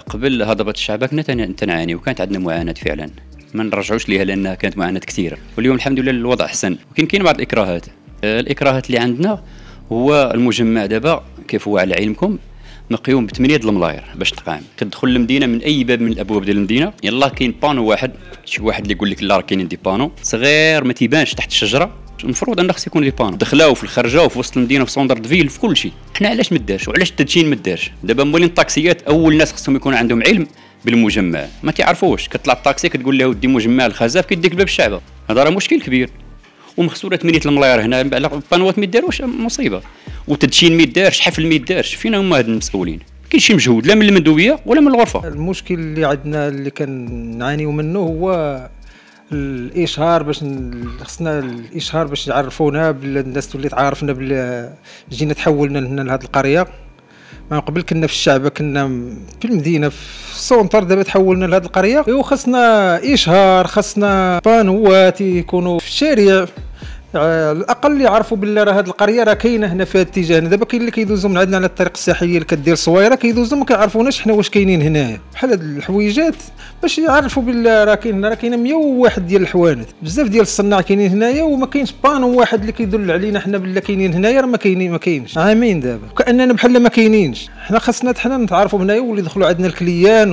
قبل هضبة الشعب كنا تنعاني وكانت عندنا معاناة فعلا، ما نرجعوش ليها لانها كانت معاناة كثيرة، واليوم الحمد لله الوضع احسن. ولكن كاين بعض الاكراهات. الاكراهات اللي عندنا هو المجمع دابا كيف هو على علمكم مقيوم ب8 الملاير باش تقام. كتدخل للمدينه من اي باب من الابواب ديال المدينه، يلاه كاين بانو واحد، شي واحد اللي يقول لك لا راه كاينين دي بانو صغير ما تيبانش تحت الشجره. المفروض ان خص يكون لي بانو دخلاو في الخرجه وفي وسط المدينه في سوندر دفيل في كل شيء. حنا علاش ما دارش وعلاش التدشين ما دارش؟ دابا مولين الطاكسيات اول ناس خصهم يكون عندهم علم بالمجمع، ما تعرفوش. كطلع الطاكسي كتقول له ودي مجمع الخزاف كيديك باب الشعبه، هذا راه مشكل كبير. ومخسوره 8 الملاير هنا على البانوات ما يداروش، مصيبه. وتدشين ما يدارش، حفل ما يدارش، فين هما هاد المسؤولين؟ كاين شي مجهود لا من المندوبيه ولا من الغرفه. المشكل اللي عندنا اللي كنعانيو منه هو الاشهار، باش خصنا الاشهار باش يعرفونا الناس تولي تعرفنا بلي جينا تحولنا لهنا لهاد القريه. من قبل كنا في الشعبه، كنا في المدينه في السونتر، دابا تحولنا لهاد القريه. وخصنا اشهار، خصنا بانوات يكونوا في الشارع على الاقل يعرفوا بالله راه هاد القريه راه كاينه هنا في هاد الاتجاه. دابا كاين اللي كيدوزوا من عندنا على الطريق الساحليه اللي كدير صويره، كيدوزوا ما كيعرفوناش حنا واش كاينين هنايا. بحال هاد الحويجات باش يعرفوا بالله راه كاين هنا، راه كاينه 101 ديال الحوانت، بزاف ديال الصناع كاينين هنايا، وما كاينش بانو واحد اللي كيدل علينا حنا بالله كاينين هنايا. راه ما كاينش عامين دابا كاننا بحال ما كاينينش. حنا خاصنا حنا نتعرفوا هنايا واللي يدخلوا عندنا الكليان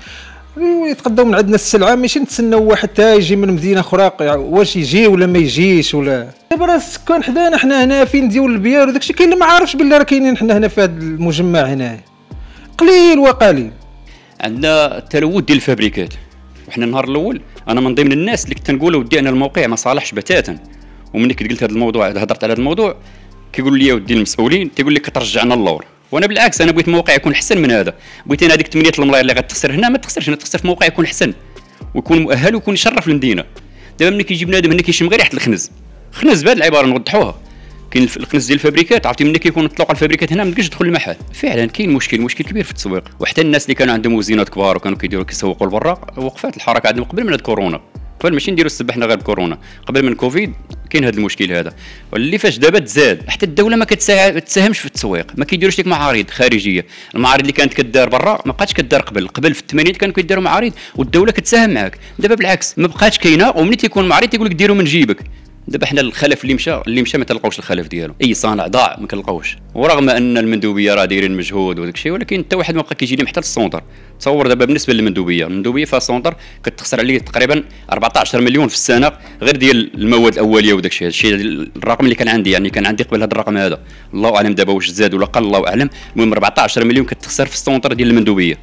ويتقداو من عندنا السلعه، ماشي نتسناو واحد تا يجي من مدينه اخرى واش يجي ولا ما يجيش. ولا دابا راه السكان حدانا، حنا هنا فين ديال البيار وداكشي كاين اللي ما عارفش بالله راه كاينين حنا هنا في هذا المجمع هنا، قليل وقليل. عندنا التلوث ديال الفابريكات، وحنا النهار الاول انا من ضمن الناس اللي كنت نقول ودي انا الموقع ما صالحش بتاتا. ومني كنت قلت هذا الموضوع، هضرت على هذا الموضوع، كيقول لي ودي المسؤولين تيقول لك كترجعنا اللور. وانا بالعكس انا بغيت موقع يكون احسن من هذا. بغيت انا هذيك 8 الملاير اللي غتخسر هنا ما تخسرش هنا، تخسر في موقع يكون احسن ويكون مؤهل ويكون يشرف المدينه. دابا ملي كيجي بنادم هنا كيشم غير ريحه الخنز بهذه العباره نوضحوها. كاين الخنز ديال الفابريكات، عرفتي ملي كيكون طلق الفابريكات هنا ما تقدرش تدخل المحل. فعلا كاين مشكل كبير في التسويق، وحتى الناس اللي كانوا عندهم وزينات كبار وكانوا كيسوقوا لبرا وقفات الحركه عندهم قبل من الكورونا. قبل ماشي نديروا السبحنا غير كورونا، قبل من كوفيد كاين هذا المشكل هذا. واللي فاش دابا تزاد، حتى الدوله ما كتساهمش في التسويق، ما كيديروش لك معارض خارجيه. المعارض اللي كانت كدار برا ما بقاتش كدار قبل في الثمانينات كانوا كيديروا معارض والدوله كتساهم معاك. دابا بالعكس ما بقاتش كاينه، وملي تيكون معرض تيقول لك ديروا من جيبك. دابا حنا الخلف اللي مشى ما تلقاوش الخلف ديالو، اي صانع ضاع ما كنلقاوش. ورغم ان المندوبيه راه دايرين مجهود وداك الشيء، ولكن حتى واحد ما بقى كيجي لهم حتى للسونتر. تصور دابا بالنسبه للمندوبيه في السونتر كتخسر عليه تقريبا 14 مليون في السنه غير ديال المواد الاوليه وداك الشيء. الشيء الرقم اللي كان عندي، يعني كان عندي قبل هذا الرقم هذا، الله اعلم دابا واش زاد ولا قل، الله اعلم. المهم 14 مليون كتخسر في السونتر ديال المندوبيه،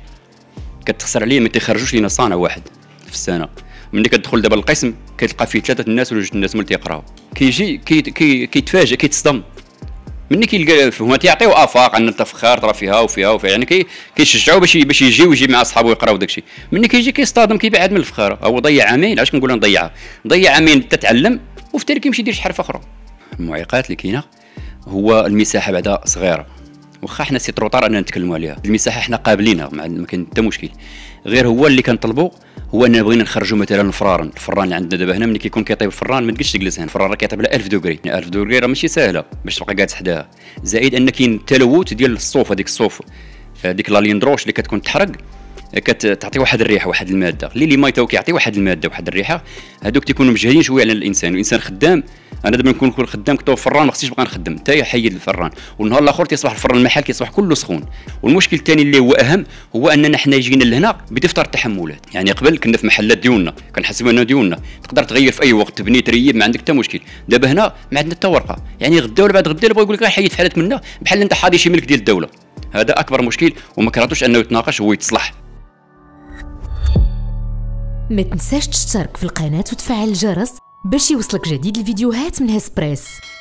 كتخسر عليه ما تيخرجوش لينا صانع واحد في السنه. ملي كتدخل دابا القسم كتلقى فيه 3 الناس ولا 2 الناس اللي تيقراو، كيجي كيتفاجئ كيتصدم. مني كيلقى هما تيعطيو افاق ان التفخار راه فيها يعني كيشجعوا باش يجي مع اصحابه يقراو داكشي. مني كيجي كيصطادم كيبعد من الفخاره. هو ضيع عامين، علاش كنقول ضيع عامين تتعلم وفي التالي كيمشي يدير شي حرفه اخرى. المعيقات اللي كاينه هو المساحه بعدا صغيره، واخا حنا سي تروطار اننا نتكلموا عليها. المساحه حنا قابلينها، ما كاين حتى مشكل. غير هو اللي كنطلبوا هو اننا بغينا نخرجوا مثلا الفران اللي عندنا دابا هنا. ملي كيكون كيطيب الفران ما تقدرش تجلس هنا، الفران راه كيطيب على 1000 دوغري. 1000 دوغري راه ماشي ساهله باش تبقى قاعد حداها. زائد ان كاين التلوث ديال الصوف، هذيك لا ليندروش اللي كتكون تحرق كتعطي واحد الريحه، واحد الماده اللي ما كيعطي واحد الماده واحد الريحه. هذوك تيكونوا مجهدين شويه على الانسان، والانسان خدام. انا دابا نكون خدام كنت فران ما خصنيش نبقى نخدم حتى حيد الفران، والنهار الاخر تصبح الفران المحل كيصبح كله سخون. والمشكل الثاني اللي هو اهم هو اننا حنا جينا لهنا بدفتر التحملات. يعني قبل كنا في محلات ديالنا كنحسبوا انه ديالنا تقدر تغير في اي وقت، تبني تريب ما عندك حتى مشكل. دابا هنا ما عندنا حتى ورقه، يعني غدا ولا بعد غدا بغا يقول لك حيد في حالك منا بحال انت حاضي شي ملك ديال الدوله. هذا اكبر مشكل وما كرهتوش انه يتناقش ويتصلح. ما تنساش تشترك في القناه وتفعل الجرس باش يوصلك جديد الفيديوهات من هسبريس.